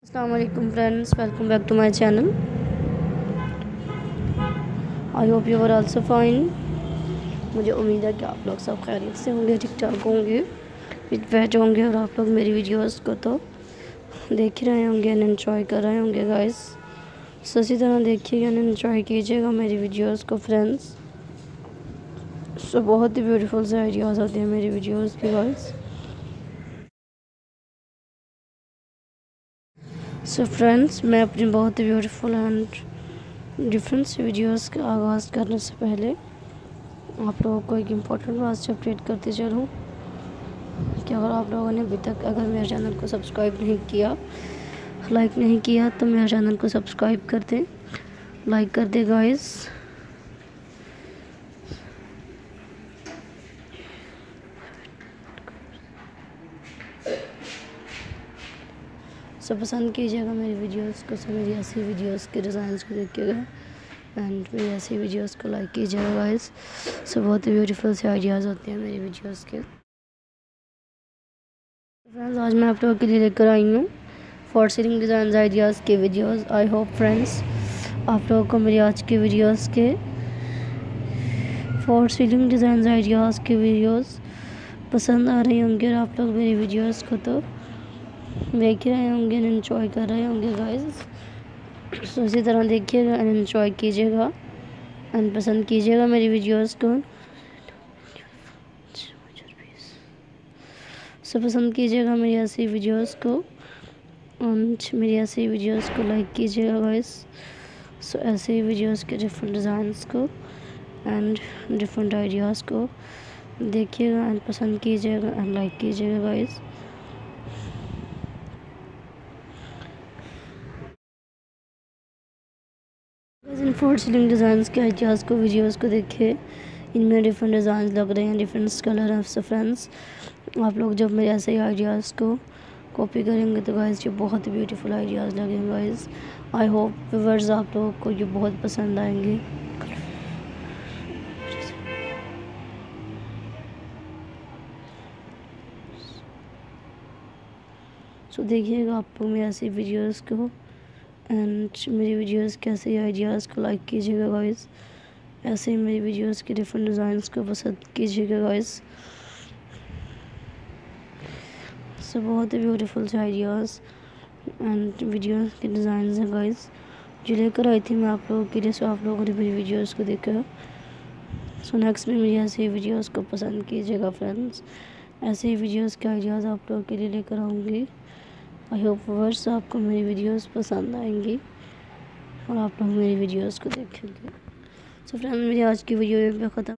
अस्सलाम वालेकुम friends, welcome back to my channel. I hope you are also fine. मुझे उम्मीद है कि आप लोग सब खैरियत से होंगे, ठीक ठाक होंगे, फिट फैट होंगे और आप लोग मेरी वीडियोस को तो देख ही रहे होंगे एंड एंजॉय कर रहे होंगे गाइस। सो इसी तरह देखिएगा एंड एंजॉय कीजिएगा मेरी वीडियोस को फ्रेंड्स। सो बहुत ही ब्यूटीफुल से आइडियाज़ होते हैं मेरी वीडियोज़ की गाइस। सो फ्रेंड्स, मैं अपनी बहुत ही ब्यूटीफुल एंड डिफरेंट सी वीडियोस का आगाज़ करने से पहले आप लोगों को एक इम्पोर्टेंट बात से अपडेट करते चलूँ कि अगर आप लोगों ने अभी तक अगर मेरे चैनल को सब्सक्राइब नहीं किया, लाइक नहीं किया, तो मेरे चैनल को सब्सक्राइब कर दें, लाइक कर दे गाइस। सो पसंद कीजिएगा मेरी वीडियोस को, सब मेरी ऐसी वीडियोस के डिज़ाइंस को देखिएगा एंड मेरी ऐसी वीडियोस को लाइक कीजिएगा गाइस। सो बहुत ही ब्यूटीफुल से आइडियाज़ होते हैं मेरी वीडियोस के। फ्रेंड्स, आज मैं आप लोगों के लिए लेकर आई हूँ फॉर सीलिंग डिज़ाइन आइडियाज़ के वीडियोस। आई होप फ्रेंड्स आप लोगों को मेरी आज की वीडियोस के फॉर सीलिंग डिज़ाइन आइडियाज़ के वीडियोस पसंद आ रही होंगे और आप लोग मेरी वीडियोस को तो देख रहे होंगे एंड एंजॉय कर रहे होंगे गाइस। सो इसी तरह देखिएगा एंड एंजॉय कीजिएगा एंड पसंद कीजिएगा मेरी वीडियोस को। सो पसंद कीजिएगा मेरी ऐसी वीडियोस को एंड मेरी ऐसी वीडियोस को लाइक कीजिएगा गाइस। सो ऐसे ही वीडियोस के डिफरेंट डिज़ाइंस को एंड डिफरेंट आइडियाज़ को देखिएगा एंड पसंद कीजिएगा एंड लाइक कीजिएगा गाइस। इन फोर सीलिंग डिज़ाइंस के आइडियाज़ को वीडियोस को देखिए, इनमें डिफरेंट डिज़ाइन लग रहे हैं, डिफरेंट कलर हैं। सो फ्रेंड्स, आप लोग जब मेरे ऐसे ही आइडियाज़ को कॉपी करेंगे तो गाइस ये बहुत ही ब्यूटीफुल आइडियाज़ लगेंगे गाइस। आई होप व्यूअर्स आप लोगों को ये बहुत पसंद आएंगे। सो देखिएगा आप लोग मेरी ऐसी वीडियोज़ को एंड मेरी वीडियोस के ऐसे आइडियाज़ को लाइक कीजिएगा गाइस। ऐसे ही मेरी वीडियोस के डिफरेंट डिज़ाइंस को पसंद कीजिएगा गाइस। सो बहुत ही ब्यूटीफुल से आइडियाज़ एंड वीडियोस के डिज़ाइंस हैं गाइस जो लेकर आई थी मैं आप लोगों के लिए। सो आप लोगों ने मेरी वीडियोस को देखा। सो नेक्स्ट में मेरी ऐसे ही वीडियोस को पसंद कीजिएगा फ्रेंड्स। ऐसे ही वीडियोस के आइडियाज़ आप लोगों के लिए लेकर आऊँगी। आई होप व्यूअर्स आपको मेरी वीडियोस पसंद आएंगी और आप लोग मेरी वीडियोस को देखेंगे। सो फ्रेंड्स, मेरी आज की वीडियो यहाँ पे ख़त्म।